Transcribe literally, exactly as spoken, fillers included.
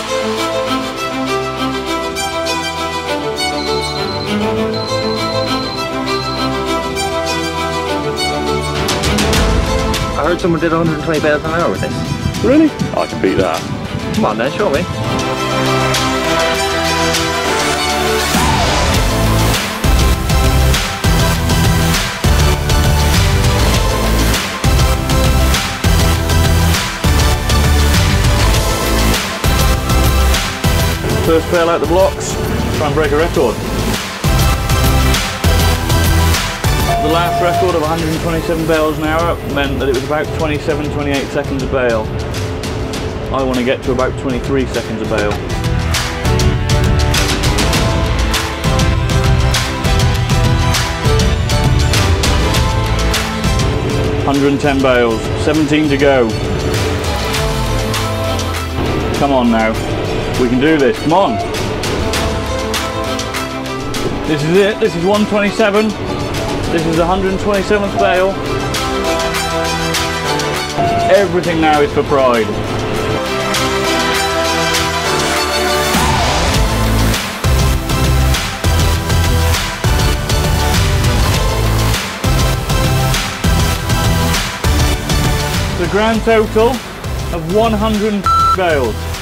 I heard someone did one hundred twenty bales an hour with this. Really? I can beat that. Come on then, show me. First bale out the blocks, try and break a record. The last record of one hundred twenty-seven bales an hour meant that it was about twenty-seven, twenty-eight seconds a bale. I want to get to about twenty-three seconds a bale. one hundred ten bales, seventeen to go. Come on now, we can do this, come on. This is it, this is one twenty-seven. This is the one hundred twenty-seventh bale. Everything now is for pride. The grand total of one hundred bales.